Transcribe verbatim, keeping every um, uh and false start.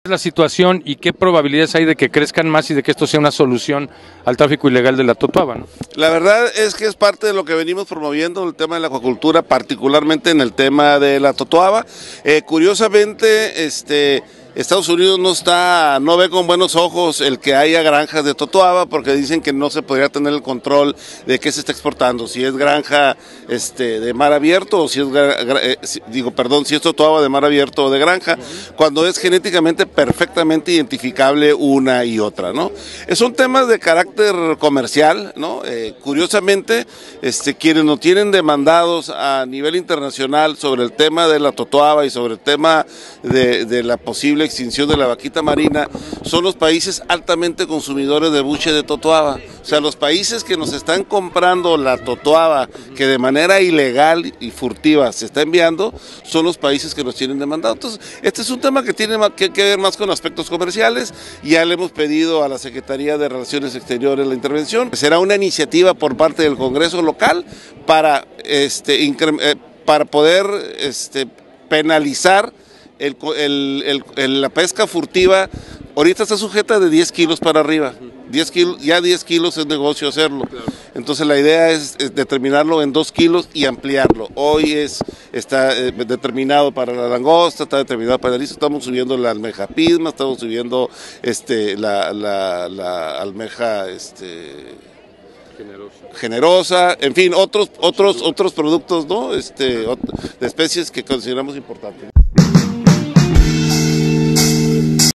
La situación y qué probabilidades hay de que crezcan más y de que esto sea una solución al tráfico ilegal de la totuaba, ¿no? La verdad es que es parte de lo que venimos promoviendo, el tema de la acuacultura, particularmente en el tema de la totuaba. Eh, curiosamente, este... Estados Unidos no está, no ve con buenos ojos el que haya granjas de totuaba porque dicen que no se podría tener el control de qué se está exportando, si es granja este, de mar abierto o si es, eh, digo, perdón, si es totuaba de mar abierto o de granja, cuando es genéticamente perfectamente identificable una y otra, ¿no? Son temas de carácter comercial, ¿no? Eh, curiosamente, este, quienes nos tienen demandados a nivel internacional sobre el tema de la totuaba y sobre el tema de, de la posible extinción de la vaquita marina, son los países altamente consumidores de buche de totuaba. O sea, los países que nos están comprando la totuaba, que de manera ilegal y furtiva se está enviando, son los países que nos tienen demandado. Entonces, este es un tema que tiene que, que ver más con aspectos comerciales. Ya le hemos pedido a la Secretaría de Relaciones Exteriores la intervención. Será una iniciativa por parte del Congreso local para, este, eh, para poder este, penalizar El, el, el, el, la pesca furtiva. Ahorita está sujeta de diez kilos para arriba, diez kilos, ya diez kilos es negocio hacerlo, entonces la idea es, es determinarlo en dos kilos y ampliarlo. Hoy es, está eh, determinado para la langosta, está determinado para el erizo, estamos subiendo la almeja pisma, estamos subiendo este, la, la, la almeja este, generosa. generosa, en fin, otros, otros, otros productos, ¿no? este, de especies que consideramos importantes.